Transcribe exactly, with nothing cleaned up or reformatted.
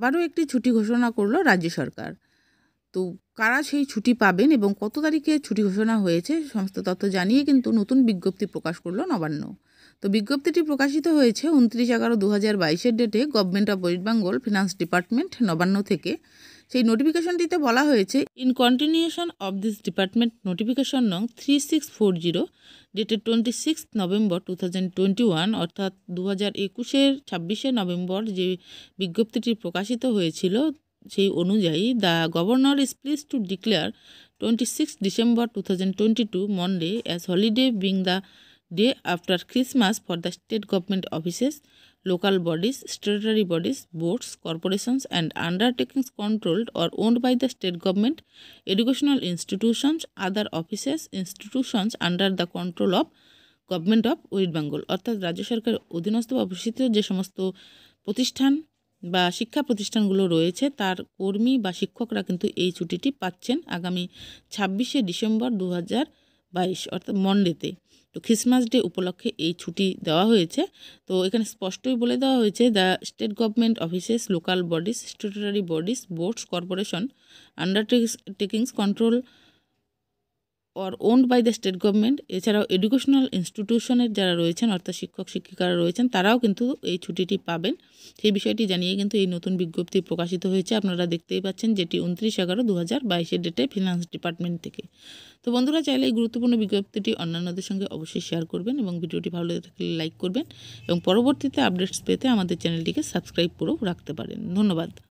আবারও একটি ছুটি ঘোষণা করলো রাজ্য সরকার। তো কারা সেই ছুটি পাবেন এবং কত তারিখে ছুটি ঘোষণা হয়েছে সমস্ত তথ্য জানিয়ে কিন্তু নতুন বিজ্ঞপ্তি প্রকাশ করলো নবান্ন। তো বিজ্ঞপ্তিটি প্রকাশিত হয়েছে উনত্রিশ এগারো দু হাজার বাইশের ডেটে government of West Bengal finance department Nabanna থেকে। সেই নোটিফিকেশনটিতে বলা হয়েছে, in continuation of this department notification নং three six four zero dated twenty six November two thousand twenty one অর্থাৎ দু হাজার একুশের ছাব্বিশে নভেম্বর যে বিজ্ঞপ্তিটি প্রকাশিত হয়েছিল সেই অনুযায়ী the governor is pleased to declare twenty six December two thousand twenty two Monday as holiday being the day after Christmas for the state government offices, local bodies, statutory bodies, boards, corporations and undertakings controlled or owned by the state government, educational institutions, other offices, institutions under the control of government of West Bengal অর্থাৎ রাজ্য সরকারের অধীনস্থ বা প্রতিষ্ঠিত যে সমস্ত প্রতিষ্ঠান বা শিক্ষা প্রতিষ্ঠানগুলো রয়েছে তার কর্মী বা শিক্ষকরা কিন্তু এই ছুটিটি পাচ্ছেন আগামী ছাব্বিশে ডিসেম্বর দু হাজার বাইশ অর্থাৎ মনডেতে। তো ক্রিসমাস ডে উপলক্ষে এই ছুটি দেওয়া হয়েছে। তো এখানে স্পষ্টই বলে দেওয়া হয়েছে, the state government offices, local bodies, statutory bodies, boards, corporation undertakings control or owned by the state government, এছাড়াও এডুকেশনাল ইনস্টিটিউশনের যারা রয়েছেন অর্থাৎ শিক্ষক শিক্ষিকারা রয়েছেন তারাও কিন্তু এই ছুটিটি পাবেন। সেই বিষয়টি জানিয়ে কিন্তু এই নতুন বিজ্ঞপ্তি প্রকাশিত হয়েছে, আপনারা দেখতেই পাচ্ছেন, যেটি উনত্রিশ এগারো দু হাজার বাইশের ডেটে ফিনান্স ডিপার্টমেন্ট থেকে। তো বন্ধুরা, চাইলে এই গুরুত্বপূর্ণ বিজ্ঞপ্তিটি অন্যান্যদের সঙ্গে অবশ্যই শেয়ার করবেন এবং ভিডিওটি ভালো লাগলে লাইক করবেন এবং পরবর্তীতে আপডেটস পেতে আমাদের চ্যানেলটিকে সাবস্ক্রাইব করেও রাখতে পারেন। ধন্যবাদ।